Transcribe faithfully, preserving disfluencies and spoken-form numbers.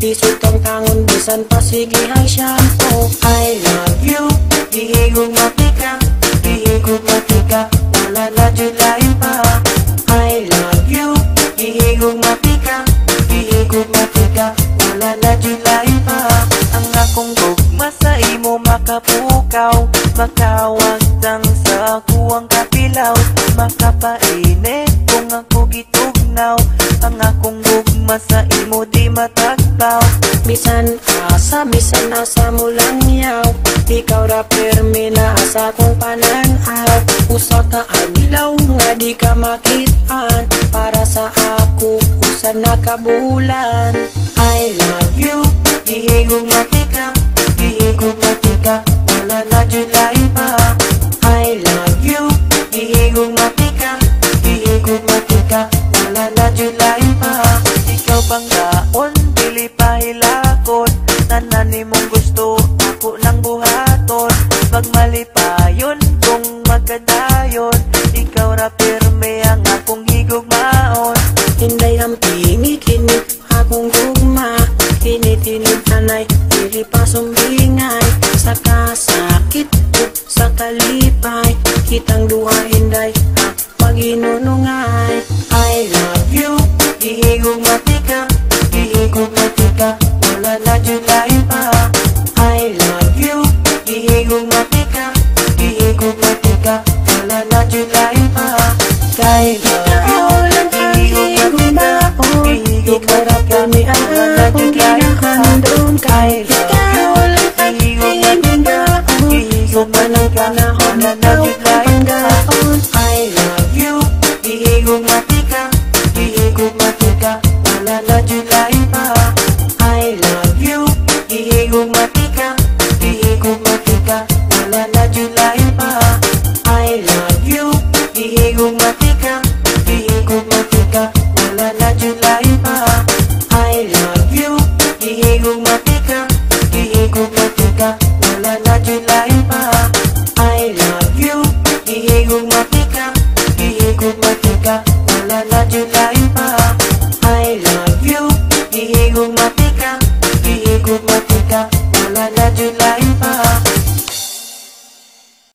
Isod kang tangon bisan pasigihan shampoo. I love you, gihigog matika, gihigog matika, wala na July pa. I love you, gihigog matika, gihigog matika, wala na July pa. Ang akong gugma sa imo makapukaw, makawag tang sa kuwang kapilaw, makapainit kung ako gitugnaw. Ang akong gugma sa imo di matagpaw. Bisan asa, bisan asa mo lang yaw, ikaw ra permi na asa kong pananaw. Usa ka adlaw nga di ka makitaan, para sa ako usa na kabulan. I love you, gihigog matika, gihigog matika, wala na July pa. I love you, gihigog matika, gihigog matika, wala na July pa. Ikaw bang gaon, dili pa hilakon, tanan mong gusto, ako lang buhaton. Magmali pa yun kung magkadayon, ikaw ra pirme ang akong higugmaon. Hinday ang pingi, kinit akong gugma, kinit-init anay, dili pa sumbingay. Sa kasakit, sa kalipay, kitang duha hinday, ha, maginunungay. I love you, gihigog matika, gihigog matika, wala na July pa. I love you, gihigog matika, gihigog matika, wala na July pa. Kay ikaw lang ang higugmaon, ikaw ra kami wala na July pa. Kay ikaw lang ang higugmaon, sa panang panahon na July pa. I love you, gihigog matika, gihigog matika, wala na July pa. I love you, gihigog matika, gihigog matika, wala na July pa. I love you, gihigog matika, gihigog matika, wala na July pa. I love you, gihigog matika, gihigog matika, wala na July pa. I love you, gihigog matika, gihigog matika, wala na July pa. I love you, gihigog matika, gihigog matika.